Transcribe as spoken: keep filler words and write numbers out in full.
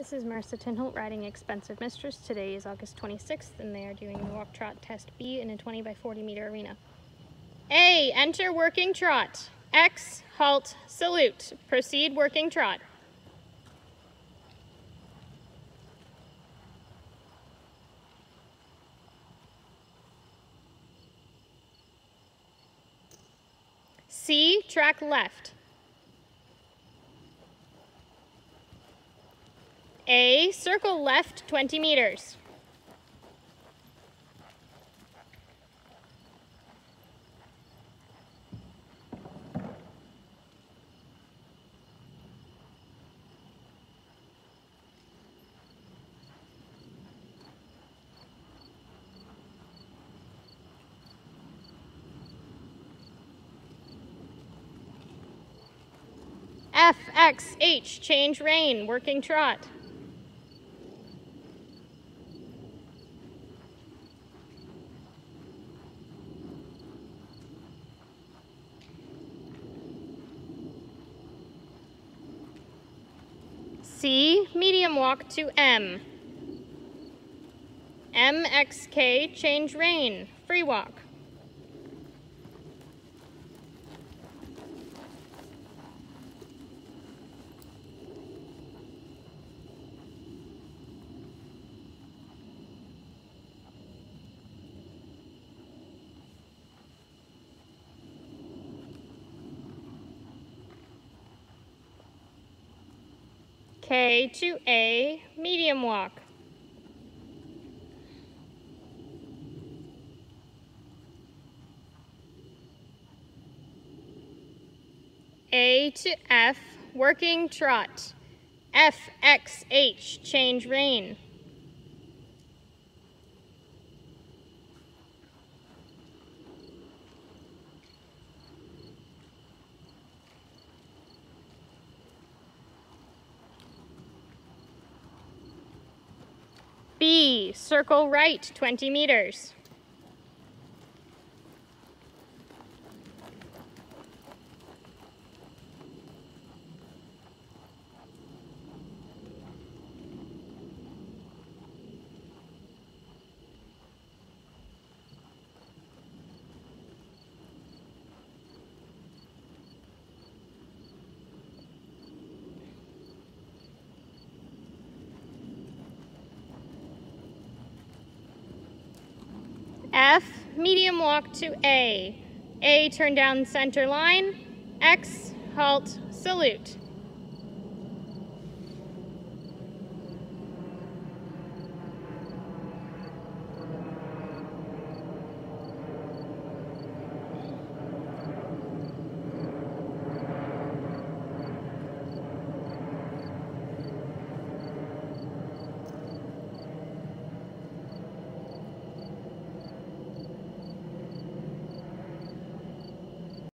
This is Marisa Tinholt riding Expensive Mistress. Today is August twenty-sixth and they are doing the walk trot test B in a twenty by forty meter arena. A. Enter working trot. X. Halt. Salute. Proceed working trot. C. Track left. A. Circle left twenty meters. F, X, H, change rein, working trot. C, medium walk to M. M, X, K, change rein, free walk. K to A, medium walk. A to F, working trot. F, X, H, change rein. B, circle right twenty meters. F, medium walk to A. A, turn down center line. X, halt, salute.